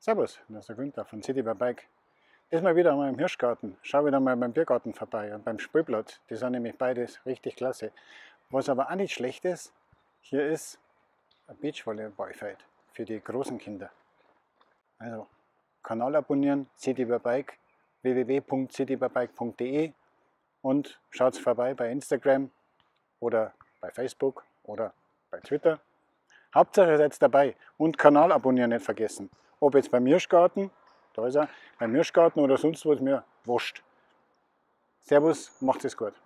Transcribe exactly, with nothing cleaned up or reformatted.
Servus, das ist der Günther von Citybike. Diesmal wieder mal im Hirschgarten. Schau wieder mal beim Biergarten vorbei und beim Spielplatz. Die sind nämlich beides richtig klasse. Was aber auch nicht schlecht ist, hier ist ein Beachvolleyballfeld für die großen Kinder. Also Kanal abonnieren, Citybike, w w w punkt citybike punkt de und schaut vorbei bei Instagram oder bei Facebook oder bei Twitter. Hauptsache ihr seid dabei und Kanal abonnieren nicht vergessen. Ob jetzt beim Hirschgarten, da ist er, beim Hirschgarten oder sonst wo, ist mir wurscht. Servus, macht es gut.